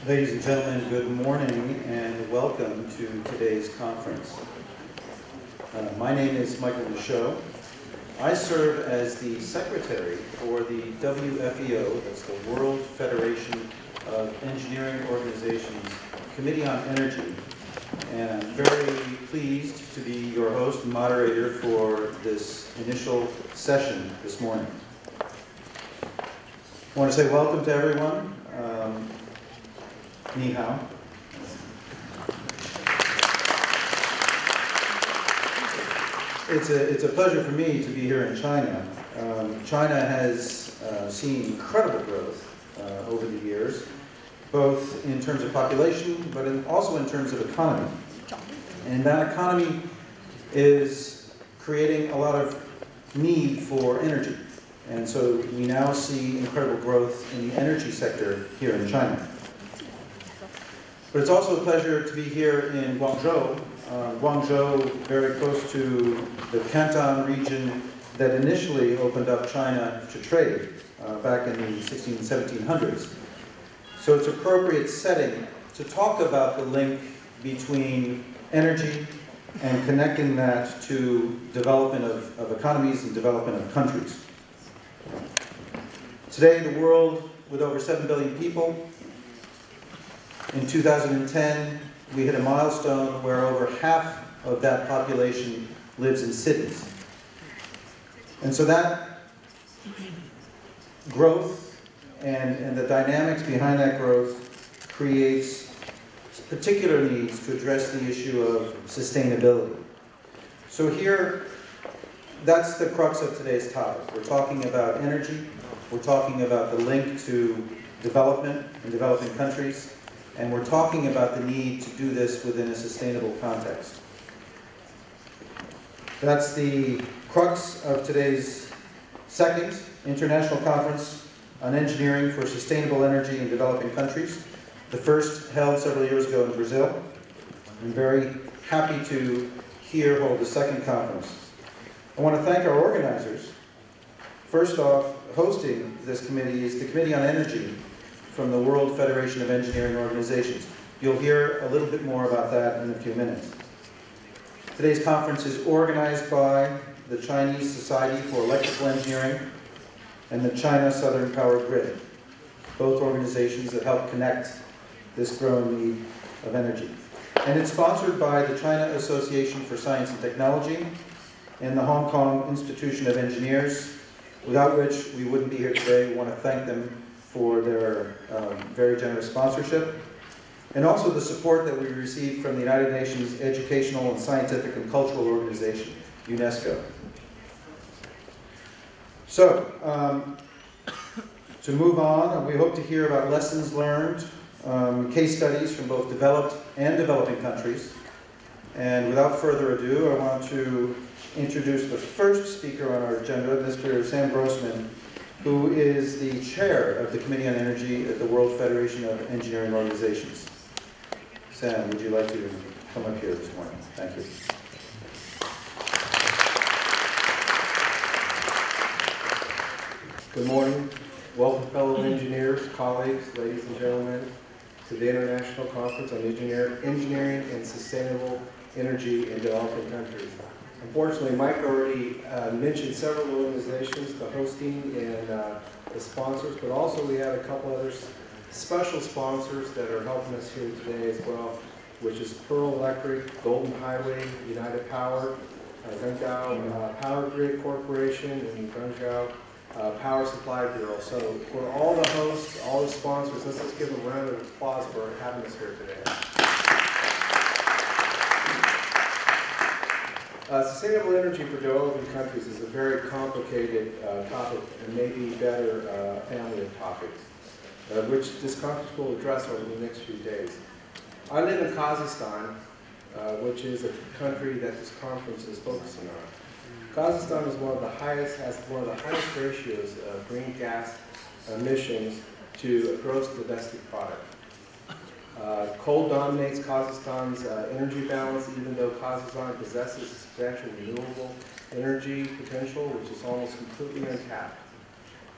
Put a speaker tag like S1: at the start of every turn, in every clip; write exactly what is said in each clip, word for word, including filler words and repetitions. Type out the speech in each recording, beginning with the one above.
S1: Ladies and gentlemen, good morning and welcome to today's conference. Uh, my name is Michael Michaud. I serve as the secretary for the W F E O, that's the World Federation of Engineering Organizations Committee on Energy, and I'm very pleased to be your host and moderator for this initial session this morning. I want to say welcome to everyone. Um, Ni hao. It's a, it's a pleasure for me to be here in China. Um, China has uh, seen incredible growth uh, over the years, both in terms of population, but in, also in terms of economy. And that economy is creating a lot of need for energy. And so we now see incredible growth in the energy sector here in China. But it's also a pleasure to be here in Guangzhou. Uh, Guangzhou, very close to the Canton region that initially opened up China to trade uh, back in the sixteen and seventeen hundreds. So it's an appropriate setting to talk about the link between energy and connecting that to development of, of economies and development of countries. Today, the world, with over seven billion people, in two thousand ten, we hit a milestone where over half of that population lives in cities. And so that growth and, and the dynamics behind that growth creates particular needs to address the issue of sustainability. So here, that's the crux of today's topic. We're talking about energy. We're talking about the link to development in developing countries. And we're talking about the need to do this within a sustainable context. That's the crux of today's second International Conference on Engineering for Sustainable Energy in Developing Countries. The first held several years ago in Brazil. I'm very happy to here hold the second conference. I want to thank our organizers. First off, hosting this committee is the Committee on Energy from the World Federation of Engineering Organizations. You'll hear a little bit more about that in a few minutes. Today's conference is organized by the Chinese Society for Electrical Engineering and the China Southern Power Grid, both organizations that help connect this growing need of energy. And it's sponsored by the China Association for Science and Technology and the Hong Kong Institution of Engineers, without which we wouldn't be here today. We want to thank them for their um, very generous sponsorship, and also the support that we received from the United Nations Educational and Scientific and Cultural Organization, UNESCO. So, um, to move on, we hope to hear about lessons learned, um, case studies from both developed and developing countries. And without further ado, I want to introduce the first speaker on our agenda, Mister Sam Grossman, who is the chair of the Committee on Energy at the World Federation of Engineering Organizations. Sam, would you like to come up here this morning? Thank you.
S2: Good morning. Welcome, fellow engineers, colleagues, ladies and gentlemen, to the International Conference on Engineer, Engineering and Sustainable Energy in Developing Countries. Unfortunately, Mike already uh, mentioned several organizations, the hosting and uh, the sponsors, but also we have a couple other special sponsors that are helping us here today as well, which is Pearl Electric, Golden Highway, United Power, uh, Guangzhou uh, Power Grid Corporation, and Guangzhou uh, Power Supply Bureau. So for all the hosts, all the sponsors, let's just give them a round of applause for having us here today. Uh, sustainable energy for developing countries is a very complicated uh, topic and maybe better uh, family of topics, uh, which this conference will address over the next few days. I live in Kazakhstan, uh, which is a country that this conference is focusing on. Kazakhstan is one of the highest, has one of the highest ratios of green gas emissions to gross domestic product. Uh, coal dominates Kazakhstan's uh, energy balance, even though Kazakhstan possesses substantial renewable energy potential, which is almost completely untapped.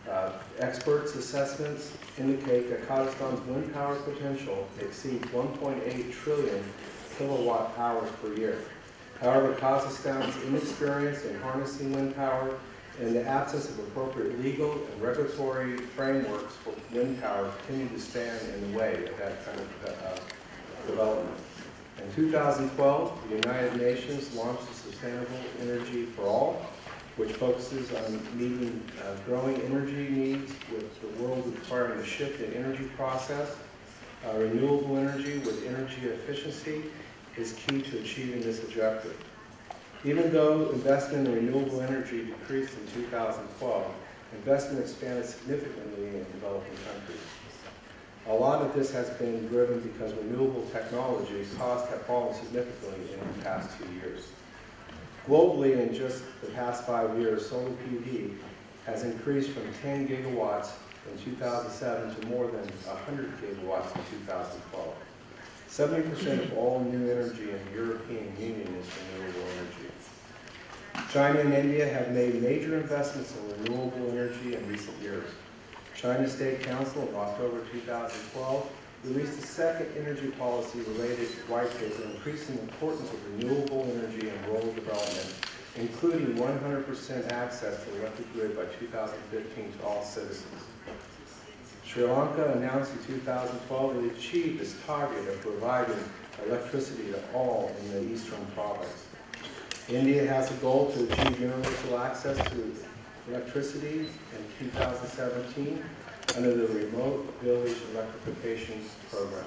S2: Uh, experts' assessments indicate that Kazakhstan's wind power potential exceeds one point eight trillion kilowatt hours per year. However, Kazakhstan's inexperience in harnessing wind power and the absence of appropriate legal and regulatory frameworks for wind power continue to stand in the way of that kind of uh, development. In two thousand twelve, the United Nations launched the Sustainable Energy for All, which focuses on meeting uh, growing energy needs with the world requiring a shift in energy process. Uh, renewable energy with energy efficiency is key to achieving this objective. Even though investment in renewable energy decreased in two thousand twelve, investment expanded significantly in developing countries. A lot of this has been driven because renewable technology costs have fallen significantly in the past two years. Globally, in just the past five years, solar P V has increased from ten gigawatts in two thousand seven to more than one hundred gigawatts in two thousand twelve. seventy percent of all new energy in the European Union is renewable energy. China and India have made major investments in renewable energy in recent years. China State Council in October two thousand twelve released a second energy policy-related white paper increasing the importance of renewable energy in rural development, including one hundred percent access to the electric grid by two thousand fifteen to all citizens. Sri Lanka announced in two thousand twelve that it achieved its target of providing electricity to all in the eastern province. India has a goal to achieve universal access to electricity in two thousand seventeen under the Remote Village Electrification Program.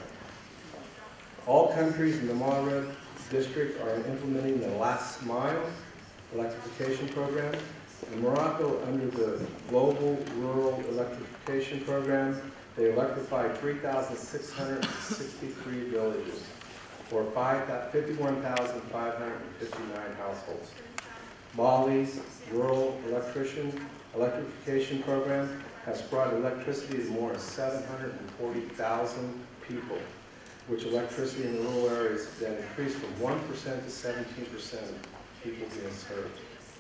S2: All countries in the Maghreb district are implementing the Last Mile Electrification Program. In Morocco, under the Global Rural Electrification Program, they electrified three thousand six hundred sixty-three villages, or fifty-one thousand five hundred fifty-nine households. Mali's Rural Electrician Electrification Program has brought electricity to more than seven hundred forty thousand people, which electricity in the rural areas then increased from one percent to seventeen percent of people being served.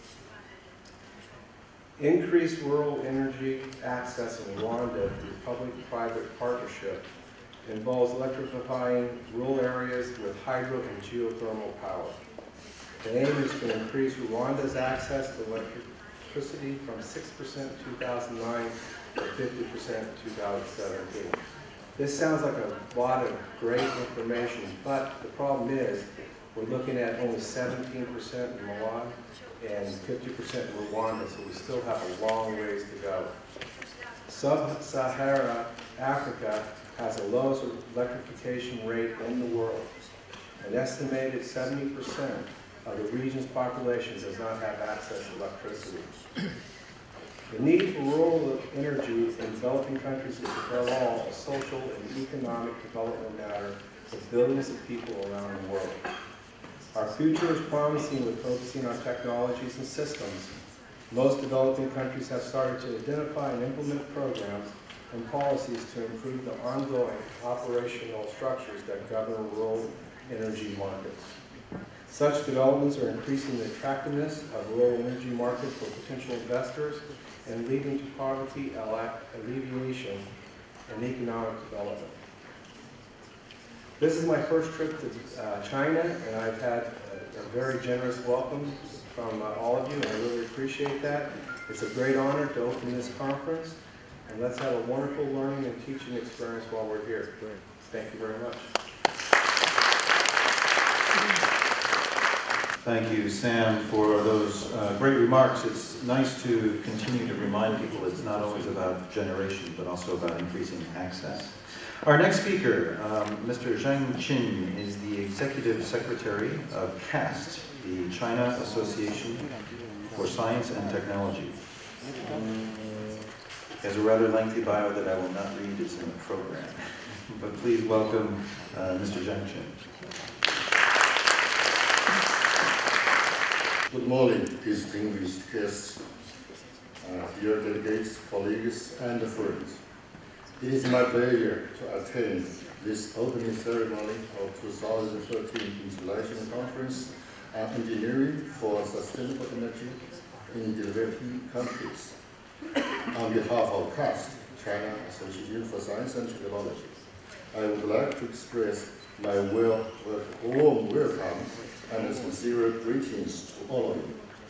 S2: Increased rural energy access in Rwanda through public-private partnership involves electrifying rural areas with hydro and geothermal power. The aim is to increase Rwanda's access to electricity from six percent in two thousand nine to fifty percent in two thousand seventeen. This sounds like a lot of great information, but the problem is we're looking at only seventeen percent in Malawi and fifty percent in Rwanda, so we still have a long ways to go. Sub-Saharan Africa has the lowest electrification rate in the world. An estimated seventy percent of the region's population does not have access to electricity. The need for rural energy in developing countries is above all a social and economic development matter for billions of people around the world. Our future is promising with focusing on technologies and systems. Most developing countries have started to identify and implement programs and policies to improve the ongoing operational structures that govern rural energy markets. Such developments are increasing the attractiveness of rural energy markets for potential investors and leading to poverty alleviation and economic development. This is my first trip to uh, China, and I've had a, a very generous welcome from uh, all of you, and I really appreciate that. It's a great honor to open this conference, and let's have a wonderful learning and teaching experience while we're here. Thank you very much.
S1: Thank you, Sam, for those uh, great remarks. It's nice to continue to remind people it's not always about generation, but also about increasing access. Our next speaker, um, Mister Zhang Qin, is the Executive Secretary of CAST, the China Association for Science and Technology. He has a rather lengthy bio that I will not read, it's in the program. But please welcome uh, Mister Zhang Qin.
S3: Good morning, distinguished guests, uh, dear delegates, colleagues, and friends. It is my pleasure to attend this opening ceremony of two thousand thirteen International Conference on Engineering for Sustainable Energy in Developing Countries. on behalf of CAST, China Association for Science and Technology, I would like to express my well, well, warm welcome and sincere greetings to all of you.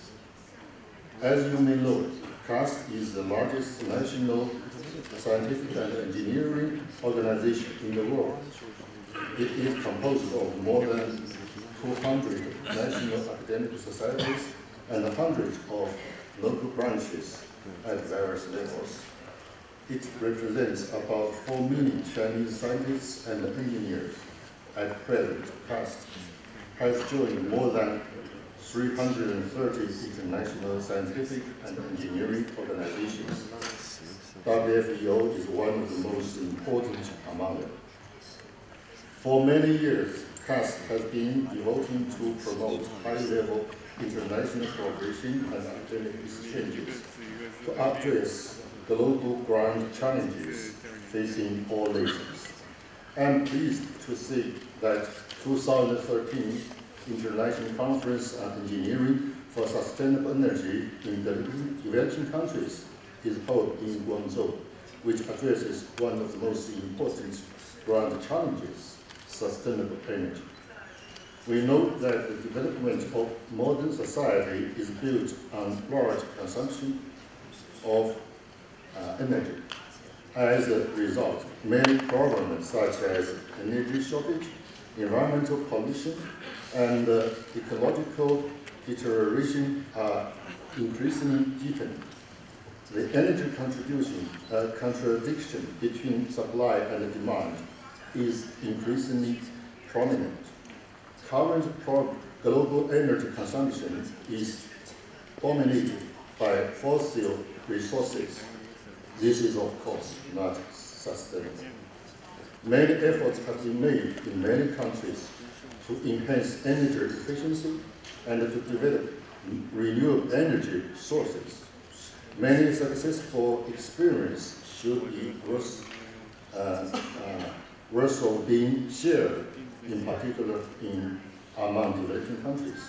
S3: As you may know, CAST is the largest national scientific and engineering organization in the world. It is composed of more than two hundred national academic societies and hundreds of local branches at various levels. It represents about four million Chinese scientists and engineers. At present, CAST has joined more than three hundred thirty international scientific and engineering organizations. W F E O is one of the most important among them. For many years, CAST has been devoted to promote high-level international cooperation and academic exchanges to address global grand challenges facing all nations. I'm pleased to see that two thousand thirteen International Conference on Engineering for Sustainable Energy in Developing Countries is held in Guangzhou, which addresses one of the most important grand challenges, sustainable energy. We know that the development of modern society is built on large consumption of uh, energy. As a result, many problems such as energy shortage, environmental pollution, and uh, ecological deterioration are increasingly deepening. The energy contribution, uh, contradiction between supply and demand is increasingly prominent. Current global energy consumption is dominated by fossil resources. This is, of course, not sustainable. Many efforts have been made in many countries to enhance energy efficiency and to develop renewable energy sources. Many successful experiences should be worth, uh, uh, worth of being shared, in particular in among developing countries.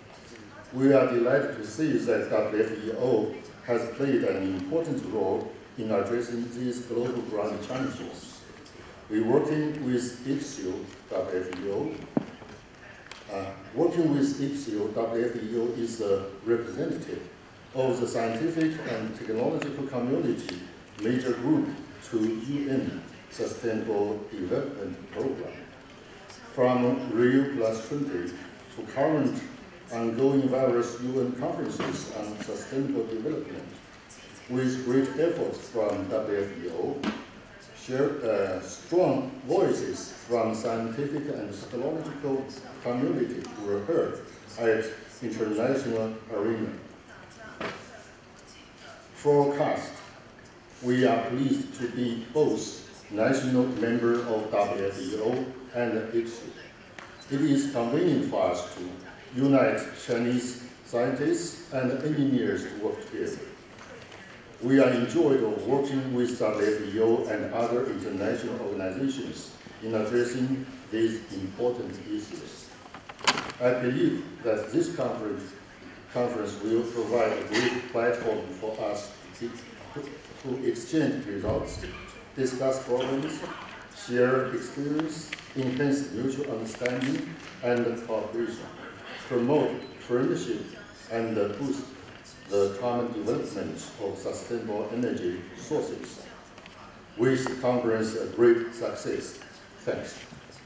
S3: We are delighted to see that W F E O has played an important role in addressing these global grand challenges. We are working with E S E O, W F E O. Uh, working with E S E O, W F E O is a representative of the scientific and technological community major group to U N Sustainable Development Program. From Rio plus twenty to current ongoing various U N conferences on sustainable development, with great efforts from W F E O, share, uh, strong voices from scientific and technological community were heard at international arena. For CAST, we are pleased to be both national member of W F E O and E S E O. It is convenient for us to unite Chinese scientists and engineers to work together. We are enjoyed of working with W F E O and other international organizations in addressing these important issues. I believe that this conference, conference will provide a great platform for us to, to exchange results, discuss problems, share experience, enhance mutual understanding and cooperation, promote friendship, and boost the common development of sustainable energy sources. Wish the conference a great success. Thanks.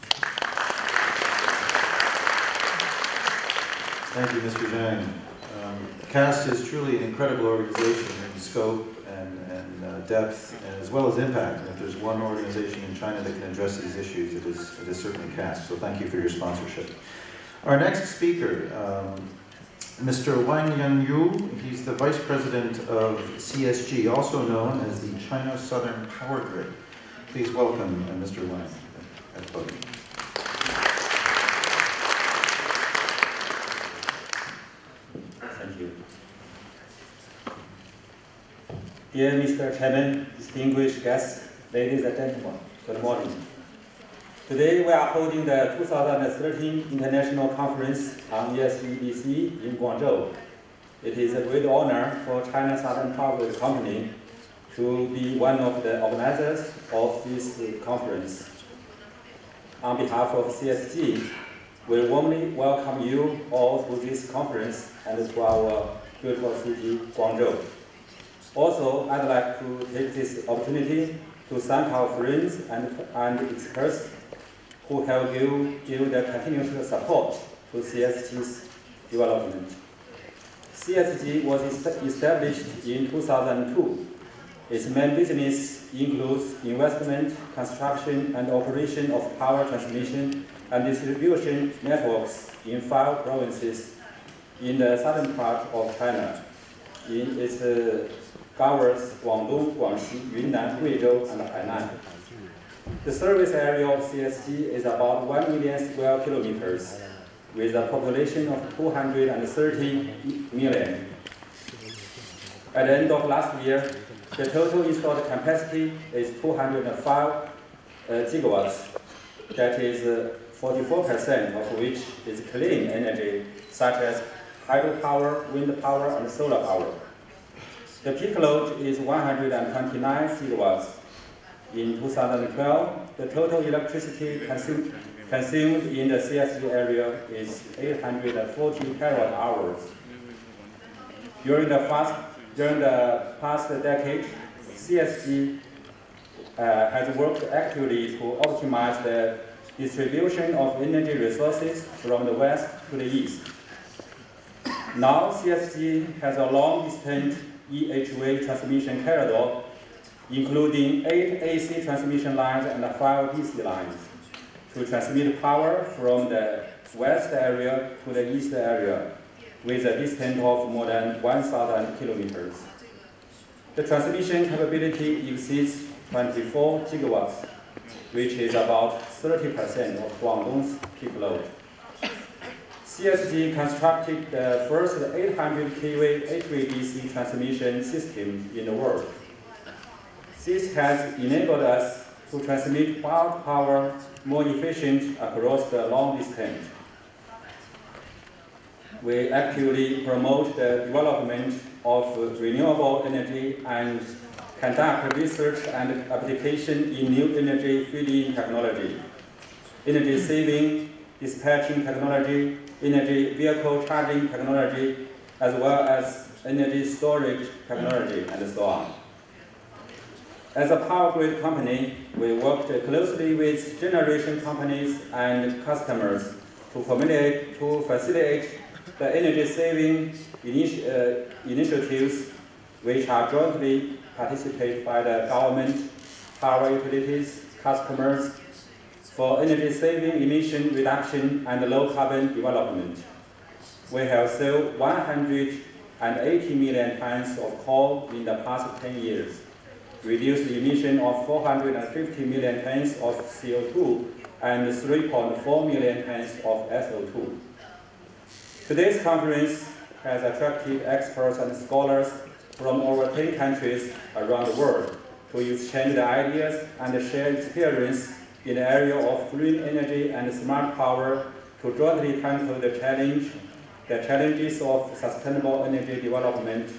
S1: Thank you, Mister Zhang. Um, CAST is truly an incredible organization in scope and, and uh, depth, and as well as impact. And if there's one organization in China that can address these issues, it is, it is certainly CAST. So thank you for your sponsorship. Our next speaker, um, Mister Wang Yanyu, he's the Vice President of C S G, also known as the China Southern Power Grid. Please welcome uh, Mister Wang at the podium.
S4: Thank you. Dear Mister Chairman, distinguished guests, ladies and gentlemen, good morning. Today we are holding the two thousand thirteen International Conference on E S E D C in Guangzhou. It is a great honor for China Southern Power Grid Company to be one of the organizers of this conference. On behalf of C S G, we warmly welcome you all to this conference and to our beautiful city, Guangzhou. Also, I'd like to take this opportunity to thank our friends and, and experts who have given, given their continuous support to C S G's development. C S G was established in two thousand two. Its main business includes investment, construction, and operation of power transmission and distribution networks in five provinces in the southern part of China. In its uh, covers Guangdong, Guangxi, Yunnan, Guizhou, and Hainan. The service area of C S G is about one million square kilometers, with a population of two hundred thirty million. At the end of last year, the total installed capacity is two hundred five uh, gigawatts. That is forty-four percent of which is clean energy, such as hydropower, wind power, and solar power. The peak load is one hundred twenty-nine gigawatts. In two thousand twelve, the total electricity consumed, consumed in the C S G area is eight hundred forty terawatt hours. During the past, during the past decade, C S G uh, has worked actively to optimize the distribution of energy resources from the west to the east. Now, C S G has a long-distance E H V transmission corridor, including eight A C transmission lines and five D C lines, to transmit power from the west area to the east area, with a distance of more than one thousand kilometers. The transmission capability exceeds twenty-four gigawatts, which is about thirty percent of Guangdong's peak load. C S G constructed the first eight hundred K V H V D C transmission system in the world. This has enabled us to transmit bulk power more efficient across the long distance. We actively promote the development of renewable energy and conduct research and application in new energy feeding technology, energy saving, dispatching technology, energy vehicle charging technology, as well as energy storage technology, and so on. As a power grid company, we worked closely with generation companies and customers to formulate, to facilitate the energy saving initi uh, initiatives which are jointly participated by the government, power utilities, customers, for energy saving, emission reduction, and low carbon development. We have sold one hundred eighty million tons of coal in the past ten years, reduced the emission of four hundred fifty million tons of C O two and three point four million tons of S O two. Today's conference has attracted experts and scholars from over ten countries around the world to exchange their ideas and share experience in the area of green energy and smart power to jointly tackle the challenge, the challenges of sustainable energy development.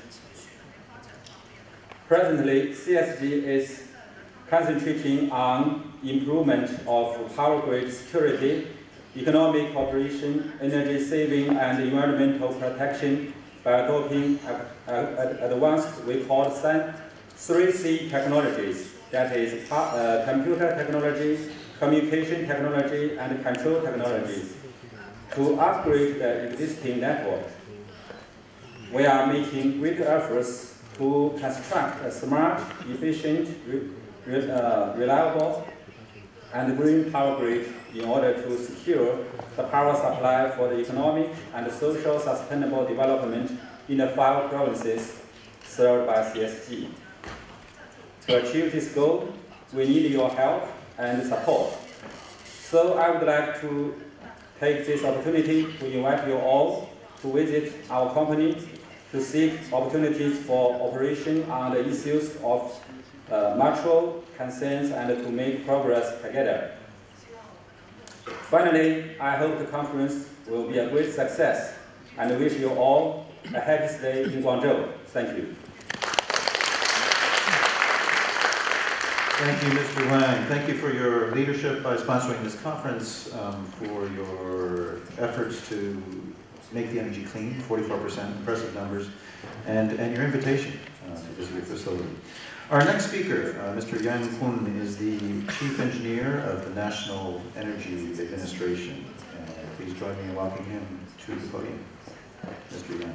S4: Presently, C S G is concentrating on improvement of power grid security, economic cooperation, energy saving, and environmental protection by adopting advanced, we call three C technologies. That is uh, computer technology, communication technology, and control technologies to upgrade the existing network. We are making great efforts to construct a smart, efficient, re re uh, reliable, and green power grid in order to secure the power supply for the economic and social sustainable development in the five provinces served by C S G. To achieve this goal, we need your help and support. So I would like to take this opportunity to invite you all to visit our company to seek opportunities for operation on the issues of uh, mutual concerns and to make progress together. Finally, I hope the conference will be a great success and wish you all a happy stay in Guangzhou. Thank you.
S1: Thank you, Mister Wang. Thank you for your leadership by sponsoring this conference, um, for your efforts to make the energy clean, forty-four percent, impressive numbers, and, and your invitation uh, to visit your facility. Our next speaker, uh, Mister Yang Kun, is the Chief Engineer of the National Energy Administration. Uh, please join me in welcoming him to the podium. Mister Yang.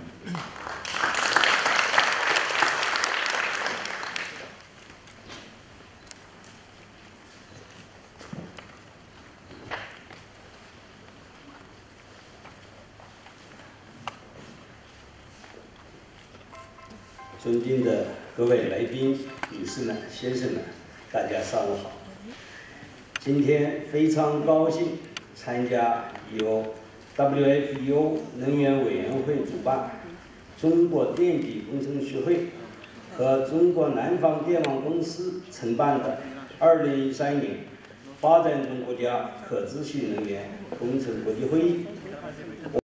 S5: 尊敬的各位来宾、女士们、先生们，大家上午好。今天非常高兴参加由 W F E O 能源委员会主办、中国电气工程学会和中国南方电网公司承办的二零一三年发展中国家可持续能源工程国际会议。